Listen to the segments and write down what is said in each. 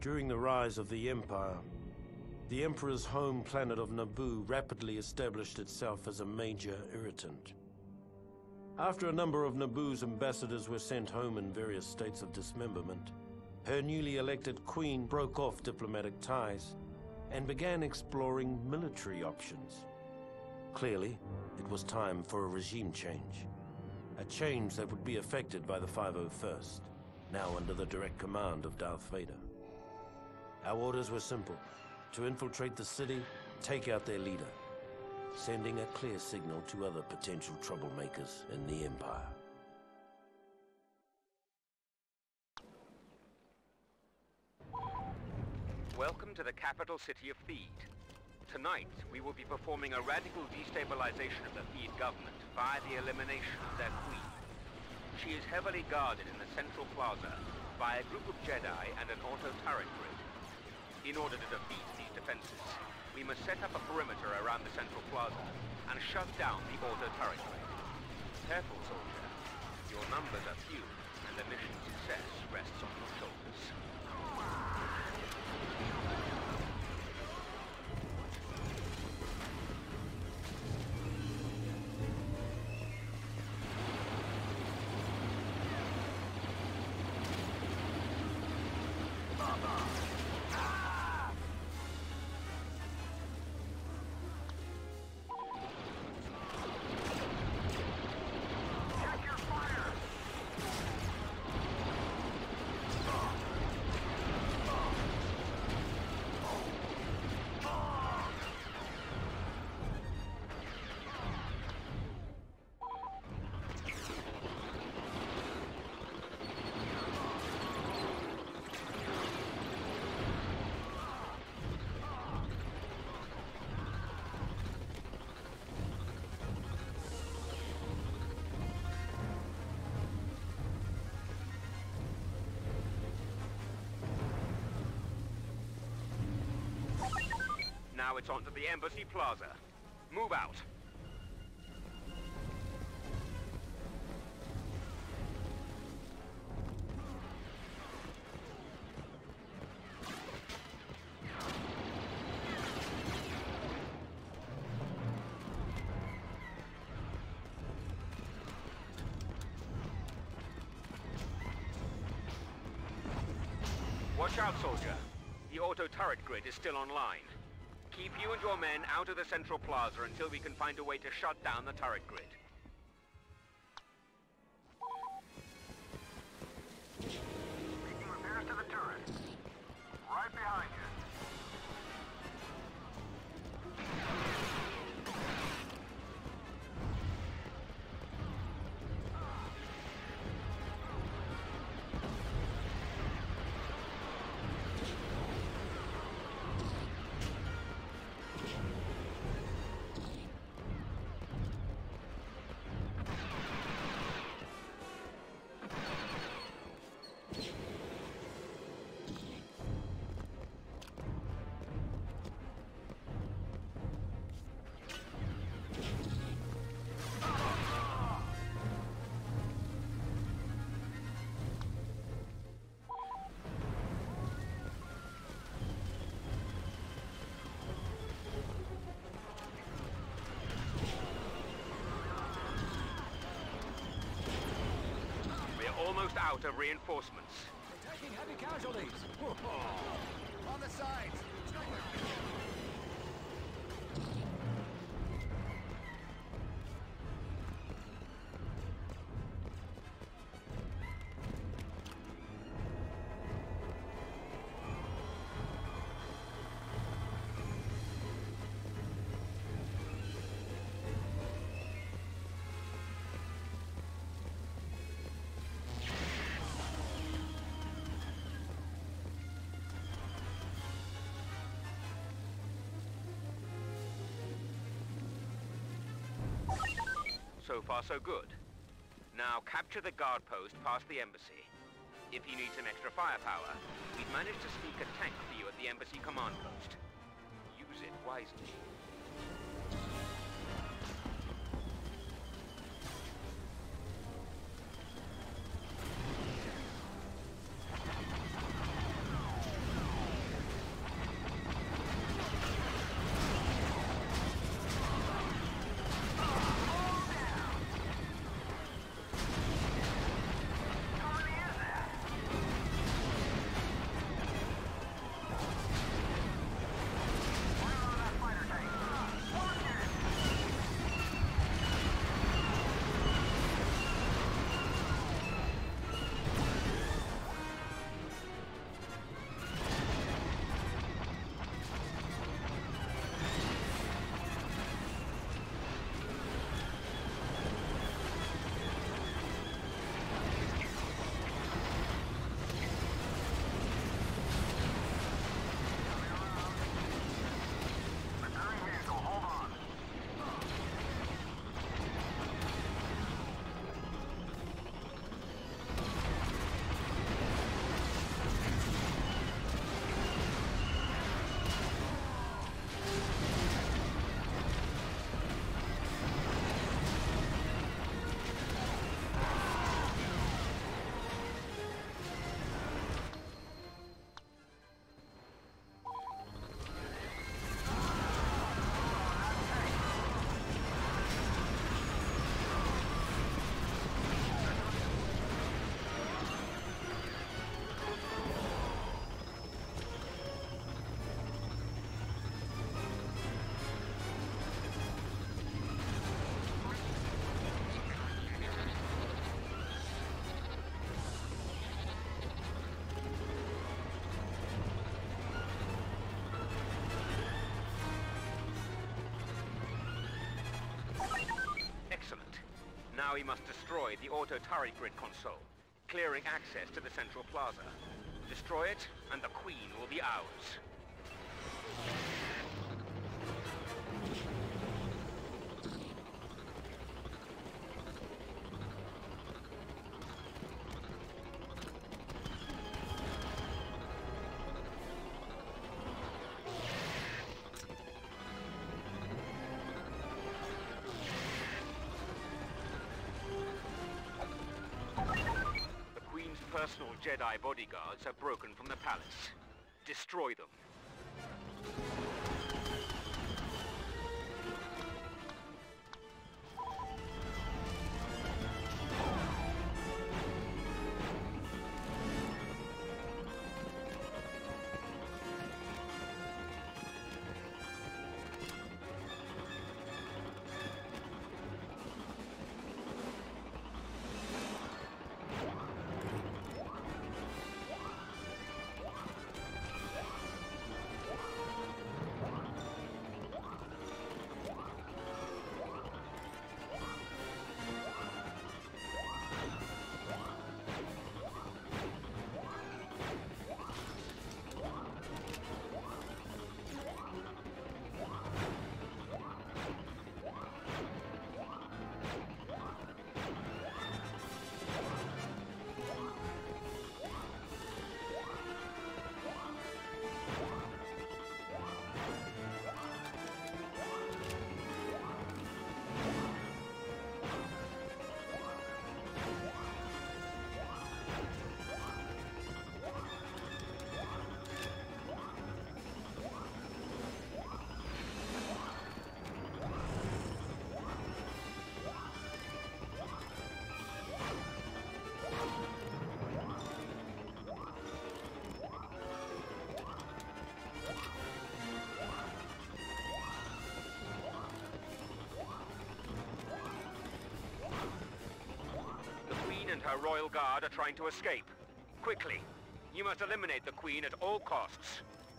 During the rise of the Empire, the Emperor's home planet of Naboo rapidly established itself as a major irritant. After a number of Naboo's ambassadors were sent home in various states of dismemberment, her newly elected queen broke off diplomatic ties and began exploring military options. Clearly, it was time for a regime change. A change that would be effected by the 501st, now under the direct command of Darth Vader. Our orders were simple: to infiltrate the city, take out their leader, sending a clear signal to other potential troublemakers in the Empire. Welcome to the capital city of Theed. Tonight, we will be performing a radical destabilization of the Theed government via the elimination of their queen. She is heavily guarded in the central plaza by a group of Jedi and an auto-turret grid. In order to defeat these defenses, we must set up a perimeter around the central plaza and shut down the auto-turret grid. Careful, soldier. Your numbers are few, and the mission's success rests on your shoulders. Now it's on to the Embassy Plaza. Move out. Watch out, soldier. The auto-turret grid is still online. Keep you and your men out of the central plaza until we can find a way to shut down the turret grid. Making repairs to the turret. Right behind you. Almost out of reinforcements. Taking heavy casualties. On the sides. So far, so good. Now capture the guard post past the embassy. If you need some extra firepower, we've managed to sneak a tank for you at the embassy command post. Use it wisely. Now we must destroy the auto turret grid console, clearing access to the central plaza. Destroy it, and the Queen will be ours. Personal Jedi bodyguards have broken from the palace. Destroy them. And her royal guard are trying to escape. Quickly, you must eliminate the Queen at all costs.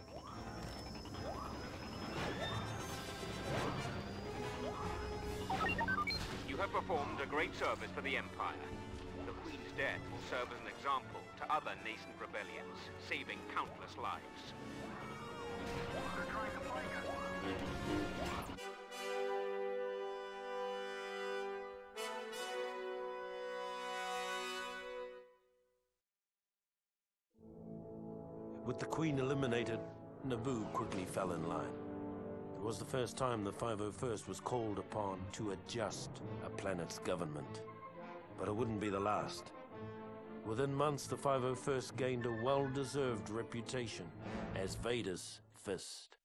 You have performed a great service for the Empire. The Queen's death will serve as an example to other nascent rebellions, saving countless lives. They're trying to flank us. With the Queen eliminated, Naboo quickly fell in line. It was the first time the 501st was called upon to adjust a planet's government. But it wouldn't be the last. Within months, the 501st gained a well-deserved reputation as Vader's fist.